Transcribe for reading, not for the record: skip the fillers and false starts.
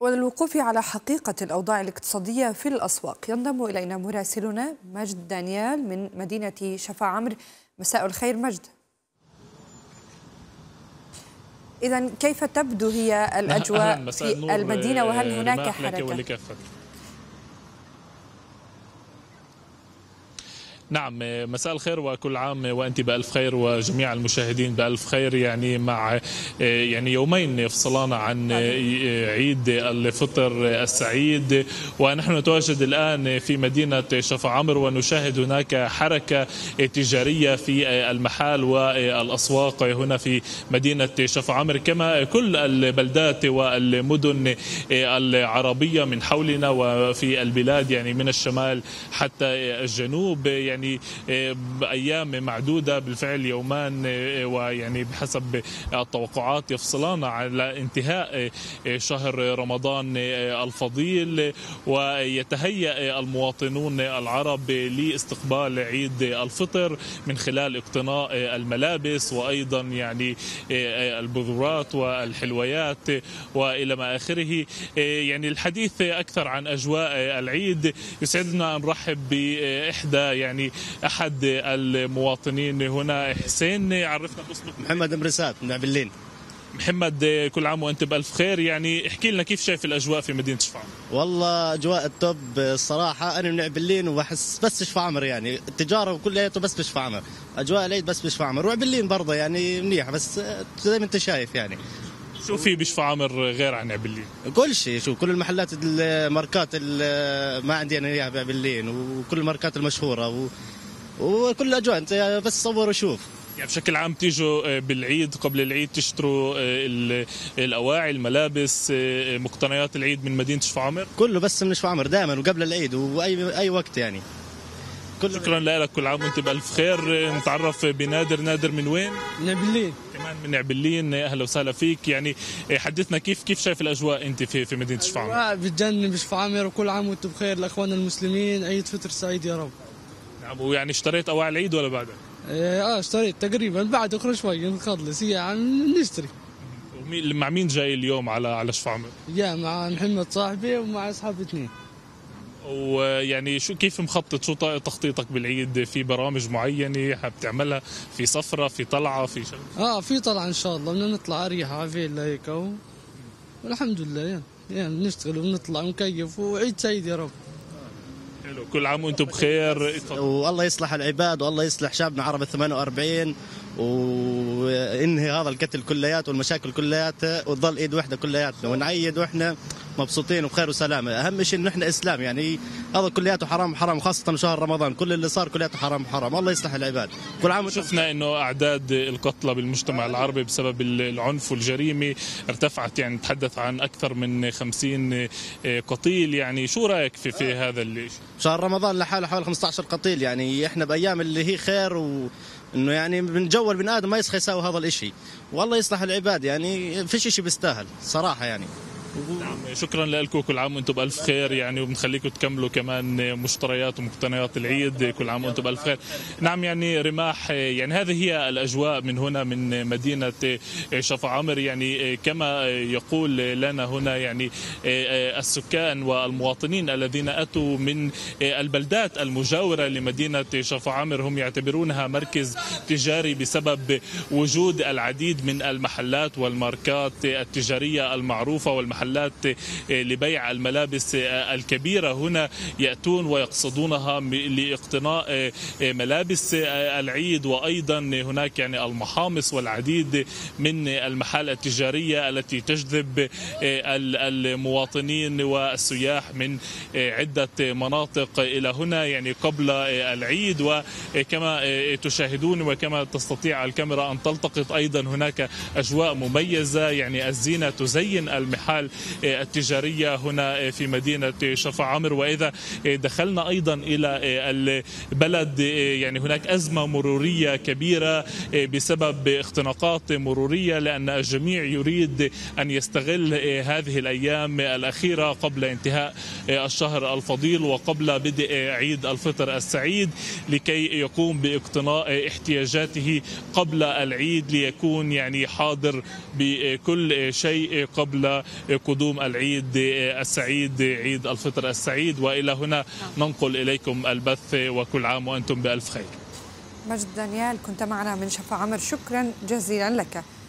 وللوقوف على حقيقة الأوضاع الاقتصادية في الأسواق ينضم إلينا مراسلنا مجد دانيال من مدينة شفا عمرو. مساء الخير مجد. إذن كيف تبدو هي الأجواء في المدينة وهل هناك حركة؟ نعم، مساء الخير وكل عام وأنت بألف خير وجميع المشاهدين بألف خير. يعني مع يومين يفصلان عن عيد الفطر السعيد، ونحن نتواجد الآن في مدينة شفا عمرو ونشاهد هناك حركة تجارية في المحال والأسواق هنا في مدينة شفا عمرو، كما كل البلدات والمدن العربية من حولنا وفي البلاد من الشمال حتى الجنوب. أيام معدودة بالفعل، يومان، بحسب التوقعات يفصلان على انتهاء شهر رمضان الفضيل، ويتهيأ المواطنون العرب لاستقبال عيد الفطر من خلال اقتناء الملابس وأيضا البذورات والحلويات وإلى ما آخره. الحديث أكثر عن أجواء العيد، يسعدنا أن نرحب بإحدى أحد المواطنين هنا. حسين، عرفنا باسمك. محمد مرسات من عبلين. محمد، كل عام وأنت بألف خير. احكي لنا كيف شايف الأجواء في مدينة شفا عمرو؟ والله أجواء التوب الصراحة. أنا من عبلين وبحس بس شفا عمرو، التجارة وكلياته بس بشفا عمرو، أجواء العيد بس بشفا عمرو، وعبلين برضه منيح، بس زي ما أنت شايف. شو في بشفا عمرو غير عن عبلين؟ كل شيء، شو كل المحلات الماركات ما عندي أنا إياها بعبلين، وكل الماركات المشهورة وكل الأجواء. أنت بس صور وشوف. بشكل عام تيجوا بالعيد قبل العيد تشتروا الأواعي، الملابس، مقتنيات العيد من مدينة شفا عمرو؟ كله بس من شفا عمرو دائما وقبل العيد وأي وقت شكرا لك، كل عام وانت بألف خير. نتعرف بنادر. نادر من وين؟ من عبلين. كمان من عبلين، اهلا وسهلا فيك. حدثنا كيف شايف الاجواء انت في مدينه شفا عمرو؟ بتجنن بشفا عمرو، وكل عام وانتم بخير لاخواننا المسلمين، عيد فطر سعيد يا رب. نعم، اشتريت اواعي العيد ولا بعدها؟ اشتريت تقريبا، بعد اخر شوي نخلص نشتري. مع مين جاي اليوم على شفا عمرو؟ مع محمد صاحبي ومع اصحاب اثنين. شو كيف مخطط؟ شو تخطيطك بالعيد؟ في برامج معينة حاب تعملها؟ في سفرة، في طلعة، في شيء؟ في طلعة ان شاء الله، بدنا نطلع اريحة على فيلا هيك والحمد لله بنشتغل ونطلع ونكيف، وعيد سعيد يا رب. حلو، كل عام وانتم بخير. والله يصلح العباد والله يصلح شعبنا عرب 48، وانهي هذا القتل كليات والمشاكل كليات، وتظل ايد وحده كلياتنا ونعيد واحنا مبسوطين وبخير وسلامه. اهم شيء انه احنا اسلام، هذا كلياته حرام، خاصه شهر رمضان كل اللي صار كلياته حرام. الله يصلح العباد. كل عام. شفنا انه اعداد القتلى بالمجتمع العربي بسبب العنف والجريمه ارتفعت، نتحدث عن اكثر من 50 قتيل. شو رايك في هذا الشيء؟ شهر رمضان لحاله حوالي 15 قتيل. احنا بايام اللي هي خير، انه من جو البني ادم ما يسخى يساوي هذا الاشي. والله يصلح العباد، فيش اشي بيستاهل صراحه. نعم، شكرا لكم، كل عام وانتم بألف خير. وبنخليكم تكملوا كمان مشتريات ومقتنيات العيد. كل عام وانتم بألف خير. نعم، رماح، هذه هي الأجواء من هنا من مدينة شفا عمرو. كما يقول لنا هنا السكان والمواطنين الذين أتوا من البلدات المجاورة لمدينة شفا عمرو، هم يعتبرونها مركز تجاري بسبب وجود العديد من المحلات والماركات التجارية المعروفة والمحلات لبيع الملابس الكبيرة. هنا يأتون ويقصدونها لاقتناء ملابس العيد، وأيضا هناك المحامص والعديد من المحال التجارية التي تجذب المواطنين والسياح من عدة مناطق إلى هنا قبل العيد. وكما تشاهدون وكما تستطيع الكاميرا أن تلتقط، أيضا هناك أجواء مميزة. الزينة تزين المحال التجارية هنا في مدينة شفا عمرو. وإذا دخلنا أيضا إلى البلد، هناك أزمة مرورية كبيرة بسبب اختناقات مرورية، لأن الجميع يريد أن يستغل هذه الأيام الأخيرة قبل انتهاء الشهر الفضيل وقبل بدء عيد الفطر السعيد لكي يقوم باقتناء احتياجاته قبل العيد، ليكون حاضر بكل شيء قبل قدوم العيد السعيد، عيد الفطر السعيد. وإلى هنا ننقل إليكم البث، وكل عام وأنتم بألف خير. مجد دانيال كنت معنا من شفا عمر، شكرا جزيلا لك.